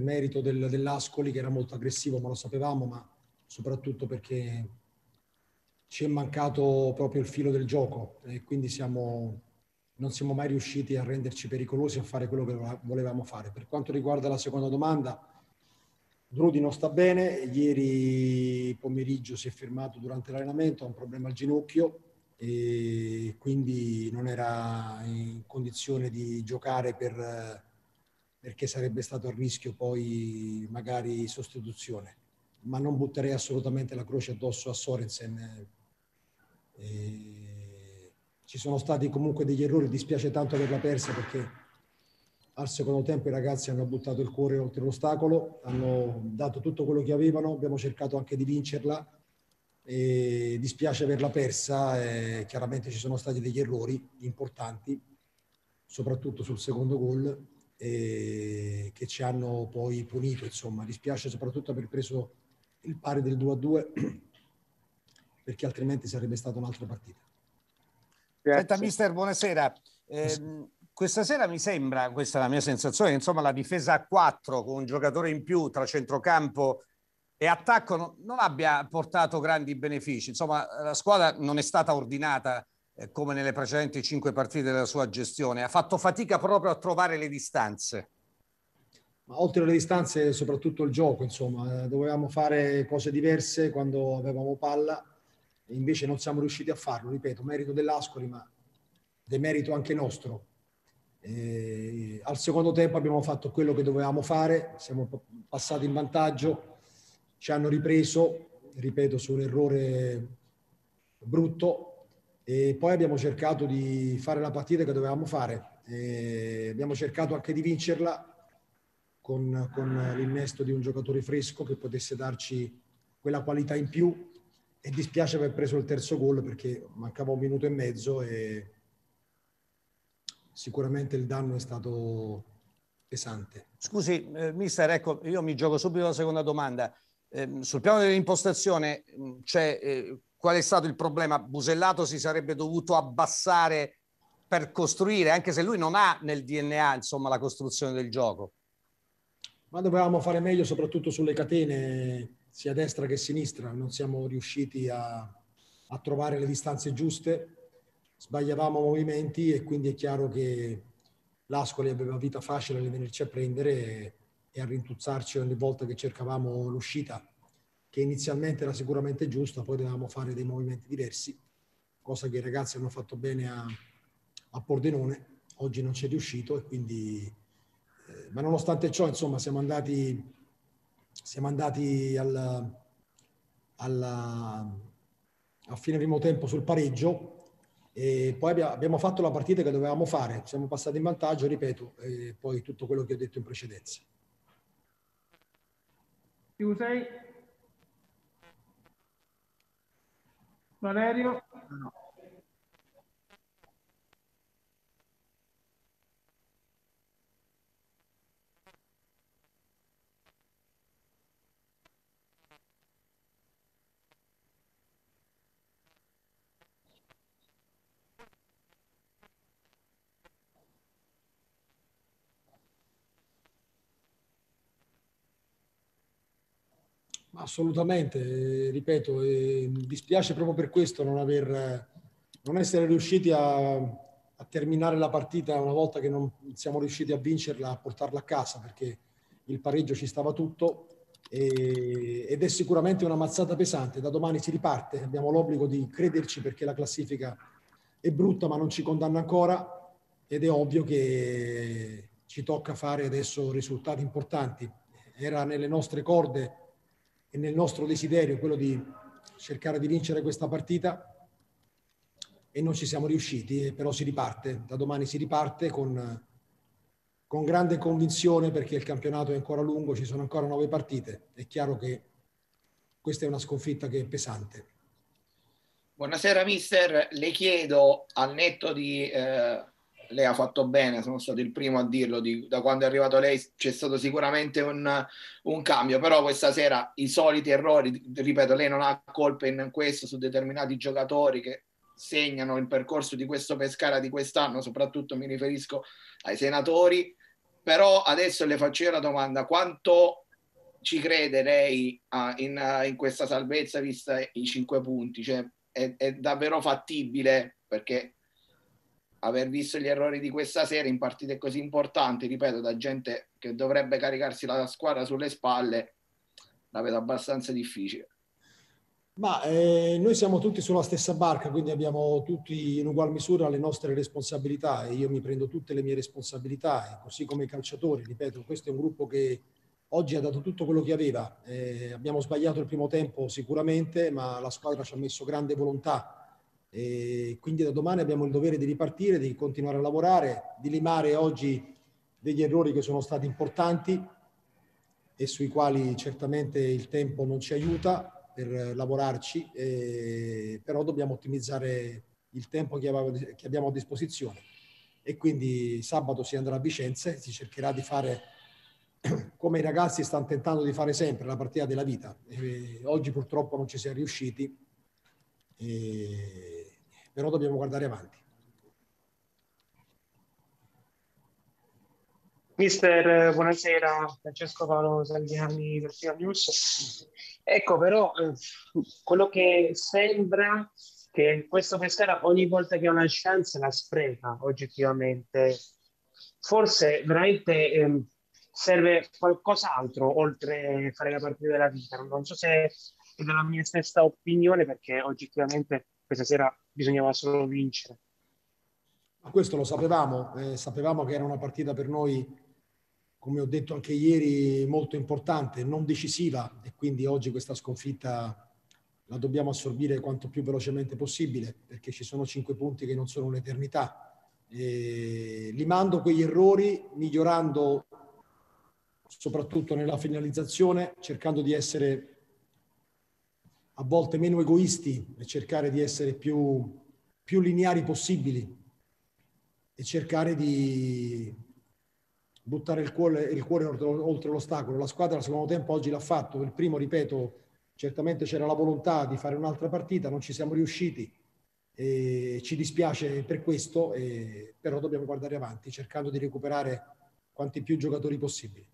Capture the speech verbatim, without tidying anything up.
merito del, dell'Ascoli, che era molto aggressivo, ma lo sapevamo, ma soprattutto perché ci è mancato proprio il filo del gioco e quindi siamo, non siamo mai riusciti a renderci pericolosi, a fare quello che volevamo fare. Per quanto riguarda la seconda domanda, Drudi non sta bene, ieri pomeriggio si è fermato durante l'allenamento, ha un problema al ginocchio e quindi non era in condizione di giocare per, perché sarebbe stato a rischio poi magari sostituzione. Ma non butterei assolutamente la croce addosso a Sorensen. E ci sono stati comunque degli errori, dispiace tanto averla persa perché al secondo tempo i ragazzi hanno buttato il cuore oltre l'ostacolo, hanno dato tutto quello che avevano, abbiamo cercato anche di vincerla e dispiace averla persa e chiaramente ci sono stati degli errori importanti, soprattutto sul secondo gol, e che ci hanno poi punito, insomma. Dispiace soprattutto aver preso il pari del due a due perché altrimenti sarebbe stata un'altra partita. Senta, mister, buonasera. Eh, questa sera mi sembra, questa è la mia sensazione, insomma la difesa a quattro con un giocatore in più tra centrocampo e attacco non, non abbia portato grandi benefici. Insomma, la squadra non è stata ordinata eh, come nelle precedenti cinque partite della sua gestione. Ha fatto fatica proprio a trovare le distanze. Ma oltre alle distanze, soprattutto il gioco, insomma, dovevamo fare cose diverse quando avevamo palla e invece non siamo riusciti a farlo, ripeto, merito dell'Ascoli, ma demerito anche nostro. E al secondo tempo abbiamo fatto quello che dovevamo fare, siamo passati in vantaggio, ci hanno ripreso, ripeto, su un errore brutto e poi abbiamo cercato di fare la partita che dovevamo fare. E abbiamo cercato anche di vincerla con, con l'innesto di un giocatore fresco che potesse darci quella qualità in più e dispiace aver preso il terzo gol perché mancava un minuto e mezzo e sicuramente il danno è stato pesante. Scusi, eh, mister, ecco, io mi gioco subito la seconda domanda. Eh, sul piano dell'impostazione c'è eh, qual è stato il problema? Busellato si sarebbe dovuto abbassare per costruire, anche se lui non ha nel D N A, insomma, la costruzione del gioco. Ma dovevamo fare meglio soprattutto sulle catene, sia a destra che a sinistra. Non siamo riusciti a, a trovare le distanze giuste, sbagliavamo movimenti e quindi è chiaro che l'Ascoli aveva vita facile nel venirci a prendere e, e a rintuzzarci ogni volta che cercavamo l'uscita, che inizialmente era sicuramente giusta, poi dovevamo fare dei movimenti diversi, cosa che i ragazzi hanno fatto bene a, a Pordenone. Oggi non ci è riuscito e quindi... Ma nonostante ciò, insomma, siamo andati, siamo andati al, alla, a fine primo tempo sul pareggio e poi abbiamo fatto la partita che dovevamo fare. Siamo passati in vantaggio, ripeto, e poi tutto quello che ho detto in precedenza. Più sei? Valerio? No. Assolutamente, ripeto, eh, mi dispiace proprio per questo non, aver, non essere riusciti a, a terminare la partita una volta che non siamo riusciti a vincerla, a portarla a casa, perché il pareggio ci stava tutto e, ed è sicuramente una mazzata pesante. Da domani si riparte, abbiamo l'obbligo di crederci perché la classifica è brutta ma non ci condanna ancora ed è ovvio che ci tocca fare adesso risultati importanti. Era nelle nostre corde e nel nostro desiderio quello di cercare di vincere questa partita e non ci siamo riusciti, però si riparte, da domani si riparte con, con grande convinzione perché il campionato è ancora lungo, ci sono ancora nove partite, è chiaro che questa è una sconfitta che è pesante. Buonasera mister, le chiedo al netto di... Eh... lei ha fatto bene, sono stato il primo a dirlo, di, da quando è arrivato lei c'è stato sicuramente un, un cambio, però questa sera i soliti errori, ripeto, lei non ha colpe in questo su determinati giocatori che segnano il percorso di questo Pescara di quest'anno, soprattutto mi riferisco ai senatori, però adesso le faccio io la domanda: quanto ci crede lei a, in, in questa salvezza vista i cinque punti? Cioè, è, è davvero fattibile? Perché aver visto gli errori di questa sera in partite così importanti, ripeto, da gente che dovrebbe caricarsi la squadra sulle spalle, la vedo abbastanza difficile. Ma eh, noi siamo tutti sulla stessa barca, quindi abbiamo tutti in ugual misura le nostre responsabilità, e io mi prendo tutte le mie responsabilità, e così come i calciatori. Ripeto, questo è un gruppo che oggi ha dato tutto quello che aveva. Eh, abbiamo sbagliato il primo tempo sicuramente, ma la squadra ci ha messo grande volontà, e quindi da domani abbiamo il dovere di ripartire, di continuare a lavorare, di limare oggi degli errori che sono stati importanti e sui quali certamente il tempo non ci aiuta per lavorarci, eh, però dobbiamo ottimizzare il tempo che, avevo, che abbiamo a disposizione, e quindi sabato si andrà a Vicenza e si cercherà di fare come i ragazzi stanno tentando di fare sempre, la partita della vita. Eh, oggi purtroppo non ci siamo riusciti, eh, però dobbiamo guardare avanti. Mister, buonasera, Francesco Paolo Salviani del Prima News. Ecco, però eh, quello che sembra che questo Pescara ogni volta che ha una chance la spreca, oggettivamente. Forse veramente eh, serve qualcos'altro oltre a fare la partita della vita. Non so se è della mia stessa opinione, perché oggettivamente questa sera bisognava solo vincere. Ma questo lo sapevamo, eh, sapevamo che era una partita per noi, come ho detto anche ieri, molto importante, non decisiva, e quindi oggi questa sconfitta la dobbiamo assorbire quanto più velocemente possibile, perché ci sono cinque punti che non sono un'eternità. E limando quegli errori, migliorando soprattutto nella finalizzazione, cercando di essere a volte meno egoisti e cercare di essere più, più lineari possibili, e cercare di buttare il cuore, il cuore oltre, oltre l'ostacolo. La squadra al secondo tempo oggi l'ha fatto. Il primo, ripeto, certamente c'era la volontà di fare un'altra partita, non ci siamo riusciti e ci dispiace per questo, e, però dobbiamo guardare avanti cercando di recuperare quanti più giocatori possibili.